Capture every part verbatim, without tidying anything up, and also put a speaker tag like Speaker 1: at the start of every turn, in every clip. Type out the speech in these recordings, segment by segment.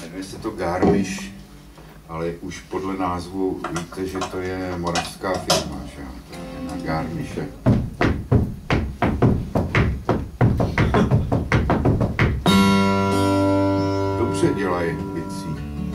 Speaker 1: Jmenuje se to Garmisch, ale už podle názvu víte, že to je moravská firma, že jo? To je na Garmische. Dobře dělají bicí.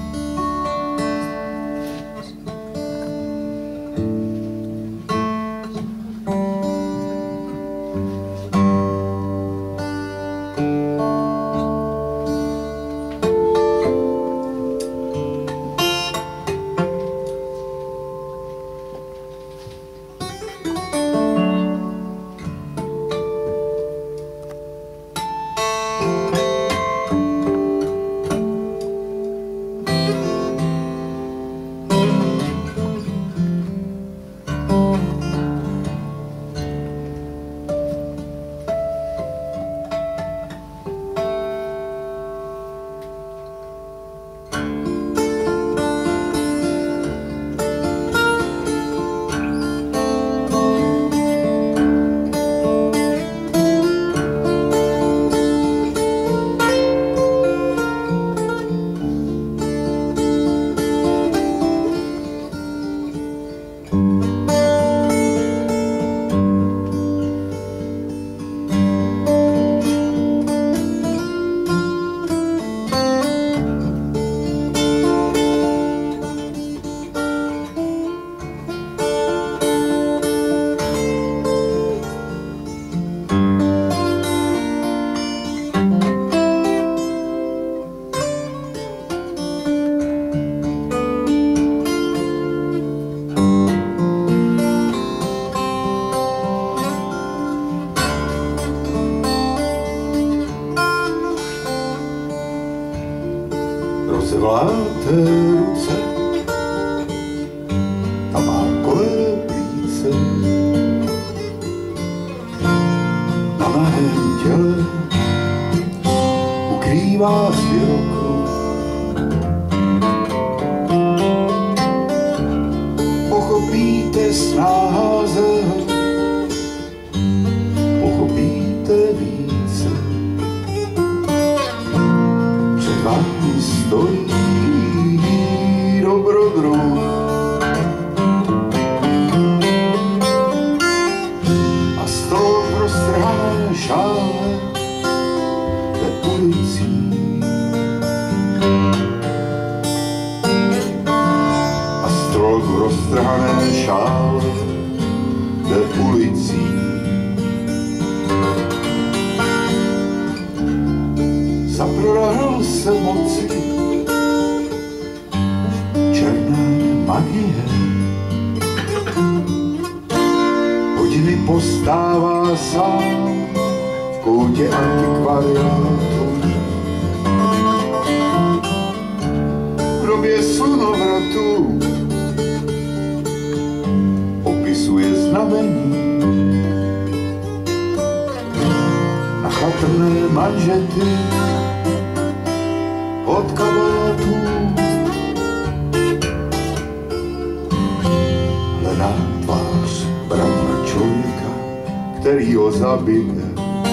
Speaker 2: Rozevláte ruce, ta má kolé plíce, na nahém těle ukrývá svěroko. Pochopíte snáze, pochopíte více, před vámi stojí dobrodruh a z toho prostrhané šále jde ulicí. A z toho roztrhané šále jde ulicí. Zaprodal se moci černé magie. Hodiny postává sám v koutě antikvariátu. V době slunovratu opisuje znamení na chatrné manžety od kabátů. Hledá tvář bratra člověka, který ho zabije.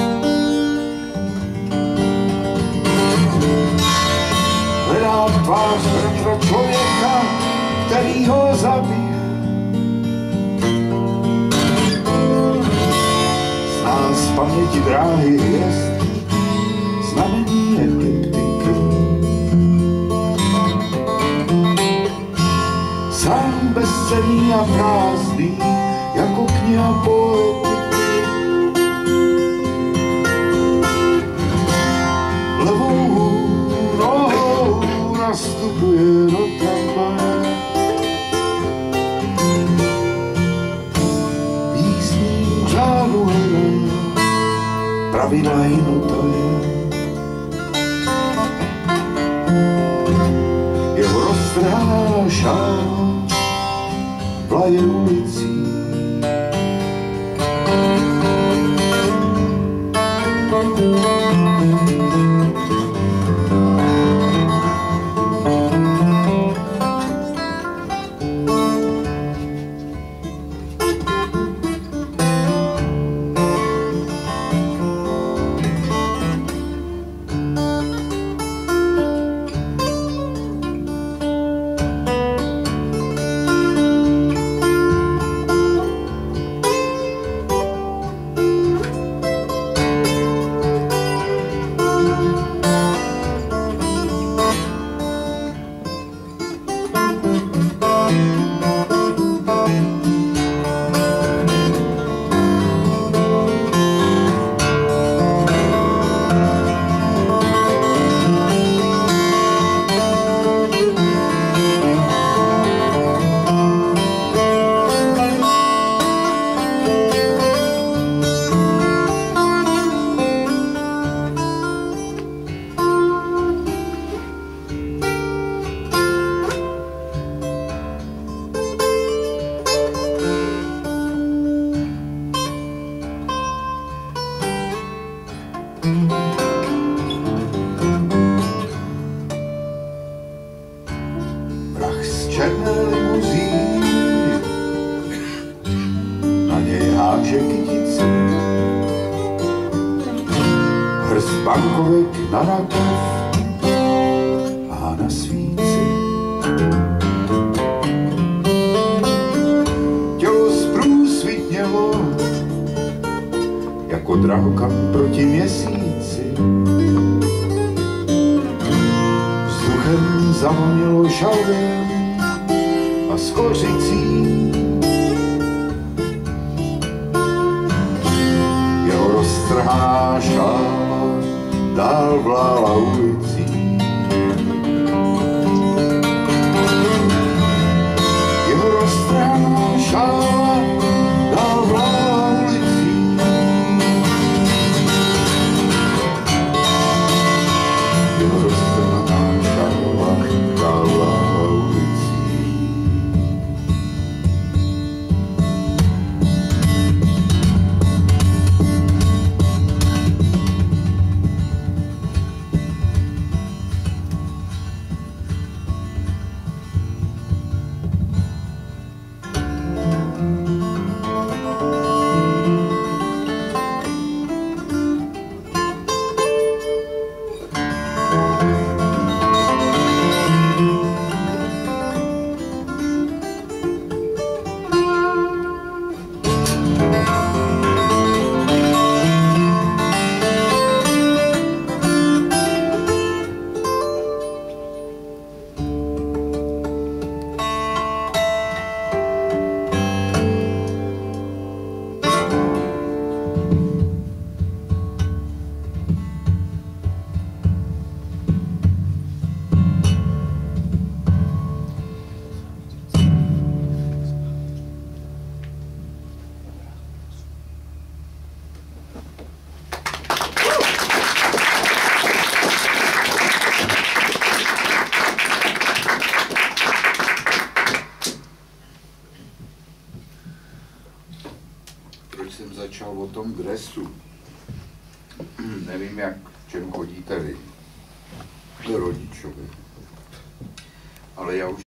Speaker 2: Hledá tvář bratra člověka, který ho zabije. Zná z paměti dráhy hvězd znamení ekliptiky. Sám bezcenný a prázdný, jako kniha poetiky. Levou nohou nastupuje do tramvaje. Písní řádu hledá, pravidla jinutaje. Jeho roztrhaná šála vlaje ulicí. černé limuzíny, na něj háže kytice, hrst bankovek na rakev a na svíci. Tělo zprůsvitnělo jako drahokam proti měsíci. Vzduchem zavonilo žalvem a skořicí. Jeho roztrhaná šála dál vlála ulicí. Jeho roztrhaná šála dál vlála ulicí. Jeho roztrhaná šála dál vlála ulicí.
Speaker 1: Proč jsem začal o tom dresu? Nevím, jak v čem chodíte vy, rodičovi. Ale já už